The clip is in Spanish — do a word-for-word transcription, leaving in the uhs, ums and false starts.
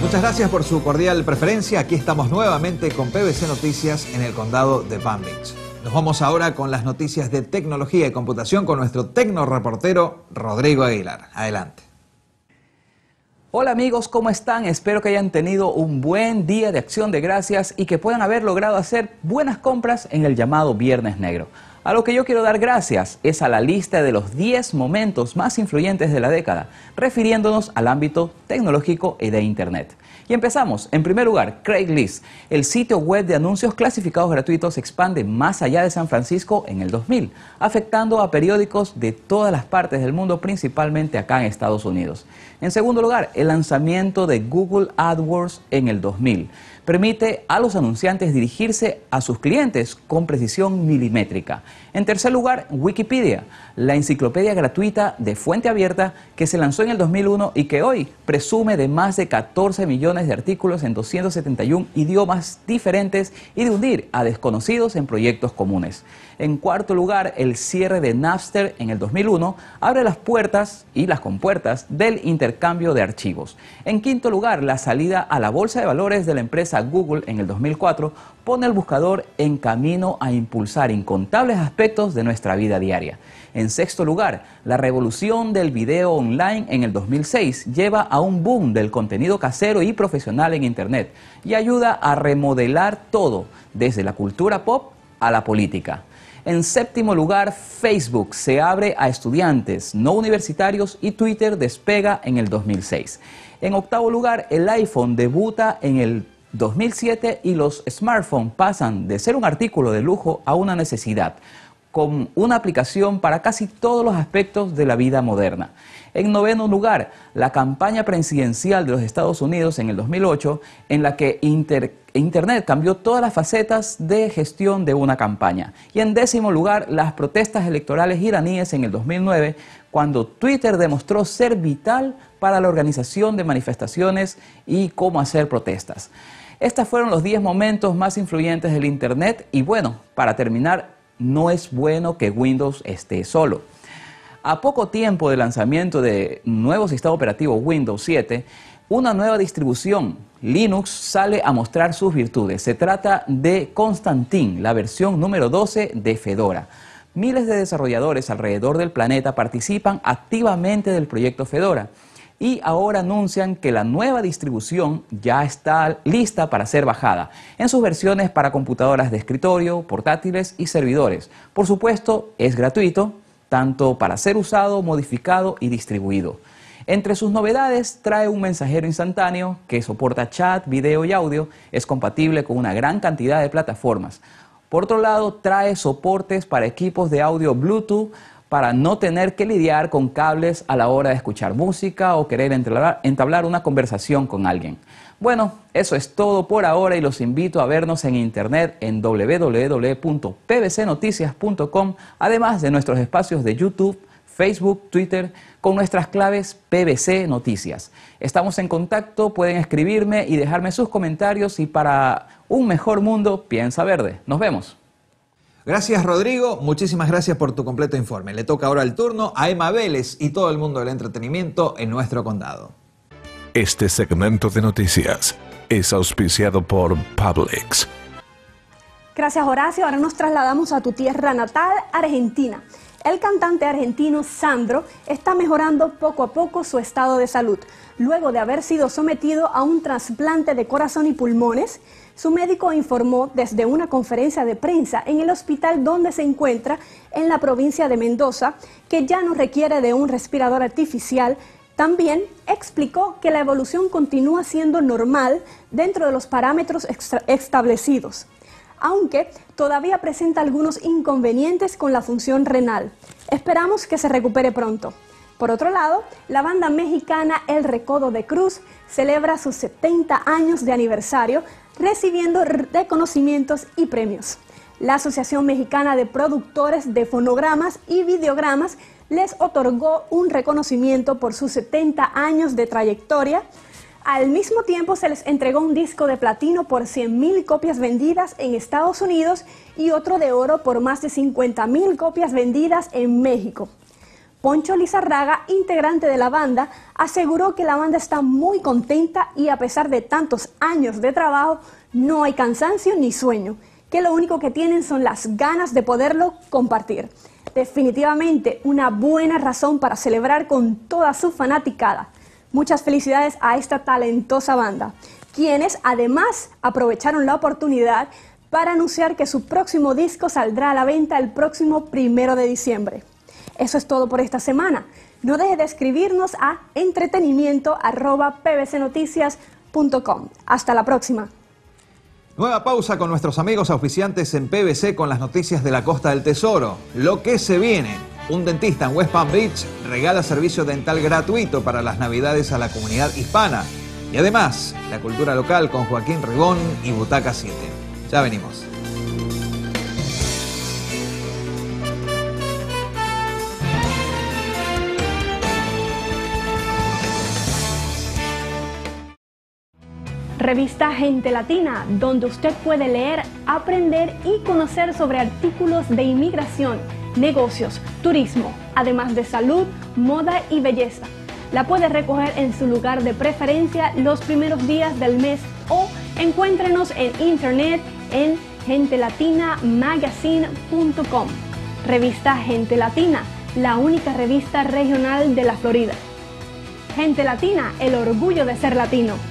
Muchas gracias por su cordial preferencia. Aquí estamos nuevamente con P B C Noticias en el condado de Palm Beach. Nos vamos ahora con las noticias de tecnología y computación con nuestro tecnoreportero Rodrigo Aguilar. Adelante. Hola amigos, ¿cómo están? Espero que hayan tenido un buen día de acción de gracias y que puedan haber logrado hacer buenas compras en el llamado Viernes Negro. A lo que yo quiero dar gracias es a la lista de los diez momentos más influyentes de la década, refiriéndonos al ámbito tecnológico y de Internet. Y empezamos. En primer lugar, Craigslist, el sitio web de anuncios clasificados gratuitos, se expande más allá de San Francisco en el dos mil, afectando a periódicos de todas las partes del mundo, principalmente acá en Estados Unidos. En segundo lugar, el lanzamiento de Google AdWords en el dos mil. Permite a los anunciantes dirigirse a sus clientes con precisión milimétrica. En tercer lugar, Wikipedia, la enciclopedia gratuita de fuente abierta que se lanzó en el dos mil uno y que hoy presume de más de catorce millones de artículos en doscientos setenta y un idiomas diferentes y de unir a desconocidos en proyectos comunes. En cuarto lugar, el cierre de Napster en el dos mil uno abre las puertas y las compuertas del intercambio de archivos. En quinto lugar, la salida a la bolsa de valores de la empresa Google en el dos mil cuatro pone al buscador en camino a impulsar incontables aspectos de nuestra vida diaria. En sexto lugar, la revolución del video online en el dos mil seis lleva a un boom del contenido casero y profesional en Internet y ayuda a remodelar todo, desde la cultura pop a la política. En séptimo lugar, Facebook se abre a estudiantes no universitarios y Twitter despega en el dos mil seis. En octavo lugar, el iPhone debuta en el dos mil siete y los smartphones pasan de ser un artículo de lujo a una necesidad, con una aplicación para casi todos los aspectos de la vida moderna. En noveno lugar, la campaña presidencial de los Estados Unidos en el dos mil ocho, en la que Inter Internet cambió todas las facetas de gestión de una campaña. Y en décimo lugar, las protestas electorales iraníes en el dos mil nueve, cuando Twitter demostró ser vital para la organización de manifestaciones y cómo hacer protestas. Estos fueron los diez momentos más influyentes del Internet y bueno, para terminar, no es bueno que Windows esté solo. A poco tiempo del lanzamiento del nuevo sistema operativo Windows siete, una nueva distribución, Linux, sale a mostrar sus virtudes. Se trata de Constantine, la versión número doce de Fedora. Miles de desarrolladores alrededor del planeta participan activamente del proyecto Fedora y ahora anuncian que la nueva distribución ya está lista para ser bajada en sus versiones para computadoras de escritorio, portátiles y servidores. Por supuesto, es gratuito, tanto para ser usado, modificado y distribuido. Entre sus novedades trae un mensajero instantáneo que soporta chat, video y audio, es compatible con una gran cantidad de plataformas. Por otro lado, trae soportes para equipos de audio Bluetooth para no tener que lidiar con cables a la hora de escuchar música o querer entablar, entablar una conversación con alguien. Bueno, eso es todo por ahora y los invito a vernos en internet en w w w punto p b c noticias punto com, además de nuestros espacios de YouTube, Facebook, Twitter, con nuestras claves P B C Noticias. Estamos en contacto, pueden escribirme y dejarme sus comentarios y para un mejor mundo, piensa verde. Nos vemos. Gracias Rodrigo, muchísimas gracias por tu completo informe. Le toca ahora el turno a Emma Vélez y todo el mundo del entretenimiento en nuestro condado. Este segmento de noticias es auspiciado por Publix. Gracias Horacio, ahora nos trasladamos a tu tierra natal, Argentina. El cantante argentino Sandro está mejorando poco a poco su estado de salud. Luego de haber sido sometido a un trasplante de corazón y pulmones, su médico informó desde una conferencia de prensa en el hospital donde se encuentra en la provincia de Mendoza que ya no requiere de un respirador artificial. También explicó que la evolución continúa siendo normal dentro de los parámetros establecidos, aunque todavía presenta algunos inconvenientes con la función renal. Esperamos que se recupere pronto. Por otro lado, la banda mexicana El Recodo de Cruz celebra sus setenta años de aniversario, recibiendo reconocimientos y premios. La Asociación Mexicana de Productores de Fonogramas y Videogramas les otorgó un reconocimiento por sus setenta años de trayectoria. Al mismo tiempo se les entregó un disco de platino por cien mil copias vendidas en Estados Unidos y otro de oro por más de cincuenta mil copias vendidas en México. Poncho Lizarraga, integrante de la banda, aseguró que la banda está muy contenta y a pesar de tantos años de trabajo, no hay cansancio ni sueño, que lo único que tienen son las ganas de poderlo compartir. Definitivamente una buena razón para celebrar con toda su fanaticada. Muchas felicidades a esta talentosa banda, quienes además aprovecharon la oportunidad para anunciar que su próximo disco saldrá a la venta el próximo primero de diciembre. Eso es todo por esta semana. No deje de escribirnos a entretenimiento arroba p b c noticias punto com. Hasta la próxima. Nueva pausa con nuestros amigos auspiciantes en P B C con las noticias de la Costa del Tesoro. Lo que se viene. Un dentista en West Palm Beach regala servicio dental gratuito para las Navidades a la comunidad hispana. Y además, la cultura local con Joaquín Ribón y Butaca siete. Ya venimos. Revista Gente Latina, donde usted puede leer, aprender y conocer sobre artículos de inmigración, negocios, turismo, además de salud, moda y belleza. La puede recoger en su lugar de preferencia los primeros días del mes o encuéntrenos en internet en gente latina magazine punto com. Revista Gente Latina, la única revista regional de la Florida. Gente Latina, el orgullo de ser latino.